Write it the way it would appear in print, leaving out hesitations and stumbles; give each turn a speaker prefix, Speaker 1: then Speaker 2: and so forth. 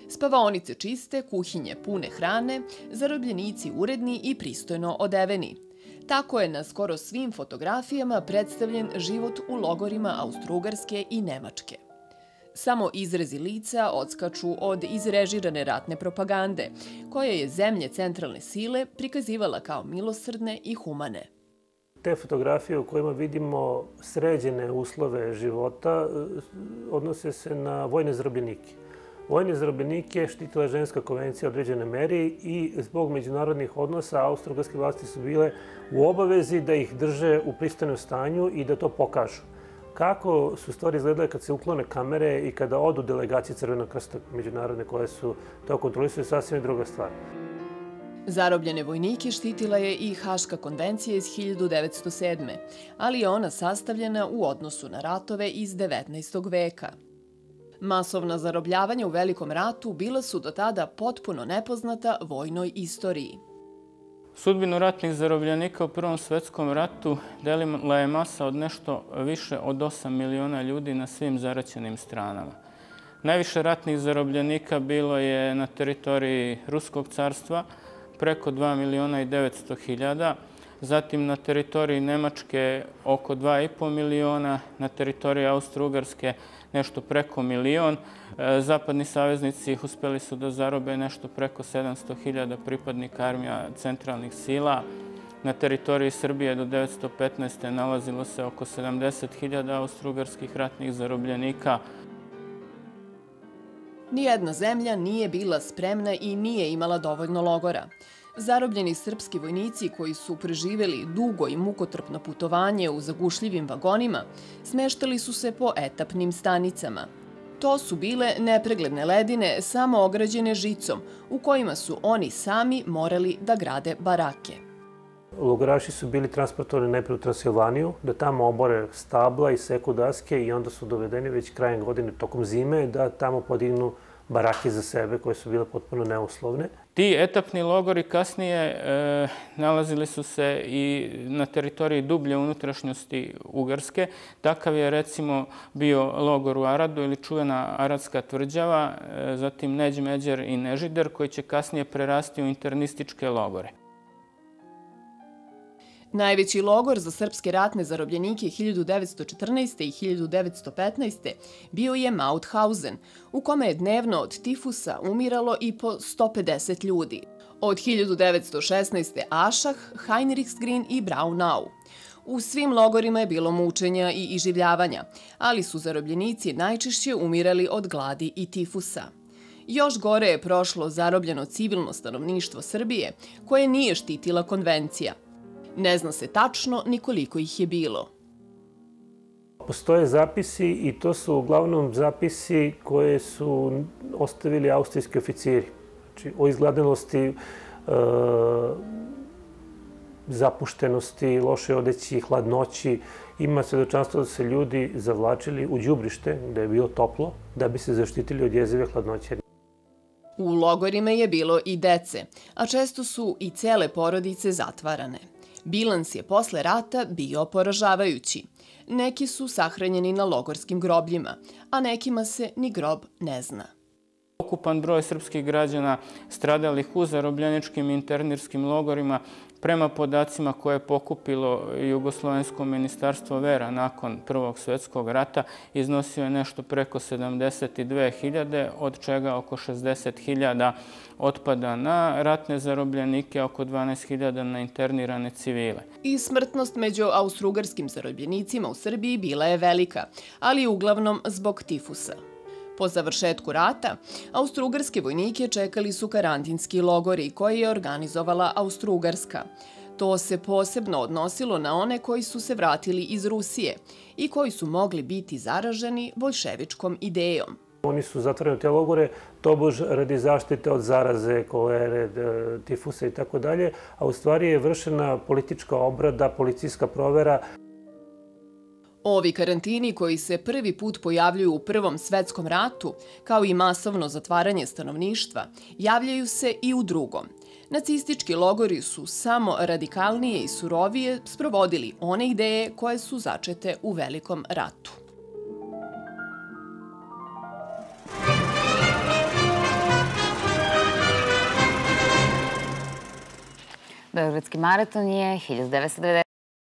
Speaker 1: Spavaonice čiste, kuhinje pune hrane, zarobljenici uredni i pristojno odeveni. Tako je na skoro svim fotografijama predstavljen život u logorima Austro-Ugarske i Nemačke. Samo izrezi lica odskaču od izrežirane ratne propagande, koja je zemlje centralne sile prikazivala kao milosrdne i humane.
Speaker 2: Te fotografije u kojima vidimo sređene uslove života odnose se na vojne zarobljenike. Vojne zarobljenike štitila je Ženevska konvencija u određenoj meri i zbog međunarodnih odnosa austro-ugarske vlasti su bile u obavezi da ih drže u pristojnom stanju i da to pokažu. Kako su stvari izgledale kad se uklone kamere i kada odu delegacije Crvenog krsta međunarodne koje su to kontrolisali, sasvim je druga stvar.
Speaker 1: Zarobljene vojnike štitila je i Haška konvencija iz 1907. ali je ona sastavljena u odnosu na ratove iz 19. veka. Masovna zarobljavanja u Velikom ratu bila su do tada potpuno nepoznata vojnoj istoriji.
Speaker 3: Sudbinu ratnih zarobljenika u Prvom svetskom ratu delila je masa od nešto više od 8 miliona ljudi na svim zaraćenim stranama. Najviše ratnih zarobljenika bilo je na teritoriji Ruskog carstva, preko 2 miliona i 900 hiljada, zatim na teritoriji Nemačke oko 2,5 miliona, na teritoriji Austro-Ugarske nešto preko milion. Zapadni saveznici uspeli su da zarobe nešto preko 700 hiljada pripadnika armija centralnih sila. Na teritoriji Srbije do 1915. nalazilo se oko 70 hiljada austro-ugarskih ratnih zarobljenika.
Speaker 1: Nijedna zemlja nije bila spremna i nije imala dovoljno logora. Zarobljeni srpski vojnici koji su preživeli dugo i mukotrpno putovanje u zagušljivim vagonima smeštali su se po etapnim stanicama. To su bile nepregledne ledine samo ograđene žicom u kojima su oni sami morali da grade barake.
Speaker 2: Logoraši su bili transportovani najprej u Transilvaniju, da tamo obore stabla i seku daske i onda su dovedeni već krajem godine tokom zime da tamo podignu barake za sebe koje su bile potpuno neuslovne.
Speaker 3: Ti etapni logori kasnije nalazili su se i na teritoriji dublje unutrašnjosti Ugarske. Takav je recimo bio logor u Aradu ili čuvena Aradska tvrđava, zatim Neđ, Međer i Nežider koji će kasnije prerasti u internističke logore.
Speaker 1: Najveći logor za srpske ratne zarobljenike 1914. i 1915. bio je Mauthausen, u kome je dnevno od tifusa umiralo i po 150 ljudi. Od 1916. Ašah, Heinrichsgrün i Braunau. U svim logorima je bilo mučenja i iživljavanja, ali su zarobljenici najčešće umirali od gladi i tifusa. Još gore je prošlo zarobljeno civilno stanovništvo Srbije, koje nije štitila konvencija. Ne zna se tačno ni koliko ih je bilo.
Speaker 2: Postoje zapisi i to su uglavnom zapisi koje su ostavili austrijski oficiri. Znači, o izgledanosti, zapuštenosti, loše odeći, hladnoći. Ima svedočanstvo da se ljudi zavlačili u đubrište gde je bilo toplo da bi se zaštitili od jezive hladnoće.
Speaker 1: U logorima je bilo i dece, a često su i cele porodice zatvarane. Bilans je posle rata bio poražavajući. Neki su sahranjeni na logorskim grobljima, a nekima se ni grob ne zna.
Speaker 3: Ukupan broj srpskih građana stradalih u zarobljeničkim internirskim logorima prema podacima koje je pokupilo Jugoslovensko ministarstvo vera nakon Prvog svjetskog rata iznosio je nešto preko 72.000, od čega oko 60.000 otpada na ratne zarobljenike, oko 12.000 na internirane civile.
Speaker 1: I smrtnost među austro-ugarskim zarobljenicima u Srbiji bila je velika, ali uglavnom zbog tifusa. Po završetku rata, austro-ugarske vojnike čekali su karantinski logori koje je organizovala Austro-Ugarska. To se posebno odnosilo na one koji su se vratili iz Rusije i koji su mogli biti zaraženi boljševičkom idejom.
Speaker 2: Oni su zatvoreni u te logore tobož radi zaštite od zaraze, kolere, tifusa i tako dalje, a u stvari je vršena politička obrada, policijska provera.
Speaker 1: Ovi karantini koji se prvi put pojavljuju u Prvom svetskom ratu, kao i masovno zatvaranje stanovništva, javljaju se i u Drugom. Nacistički logori su samo radikalnije i surovije sprovodili one ideje koje su začete u Velikom ratu.
Speaker 4: Beogradski maraton je 1990.